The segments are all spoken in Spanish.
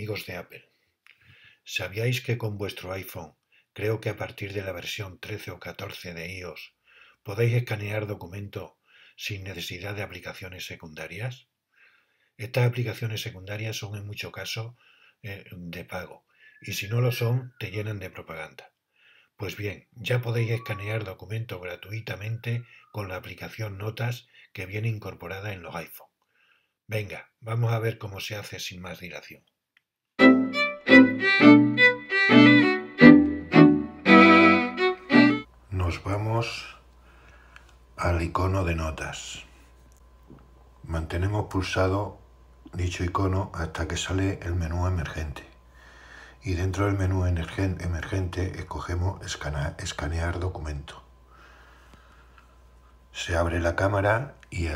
amigos de Apple. ¿Sabíais que con vuestro iPhone, creo que a partir de la versión 13 o 14 de iOS, podéis escanear documento sin necesidad de aplicaciones secundarias? Estas aplicaciones secundarias son en muchos casos de pago, y si no lo son, te llenan de propaganda. Pues bien, ya podéis escanear documentos gratuitamente con la aplicación Notas que viene incorporada en los iPhone. Venga, vamos a ver cómo se hace sin más dilación. Nos vamos al icono de Notas. Mantenemos pulsado dicho icono hasta que sale el menú emergente. Y dentro del menú emergente escogemos escanear documento. Se abre la cámara y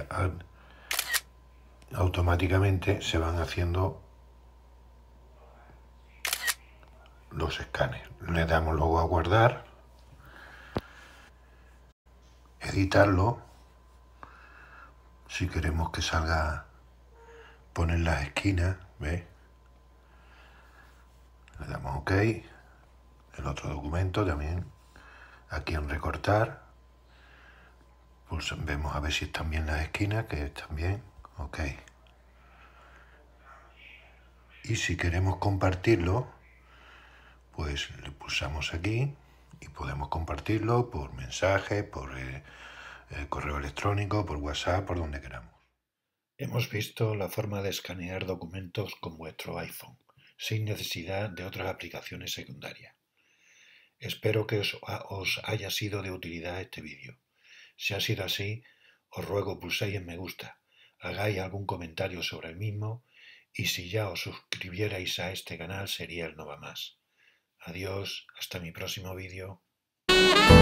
automáticamente se van haciendo los escanes. Le damos luego a guardar, editarlo. Si queremos que salga, poner las esquinas, ¿ves? Le damos OK. El otro documento también. Aquí en recortar. Vemos a ver si están bien las esquinas, que están bien. OK. Y si queremos compartirlo, pues le pulsamos aquí y podemos compartirlo por mensaje, por correo electrónico, por WhatsApp, por donde queramos. Hemos visto la forma de escanear documentos con vuestro iPhone, sin necesidad de otras aplicaciones secundarias. Espero que os haya sido de utilidad este vídeo. Si ha sido así, os ruego pulséis en me gusta, hagáis algún comentario sobre el mismo y si ya os suscribierais a este canal sería el no va más. Adiós, hasta mi próximo vídeo.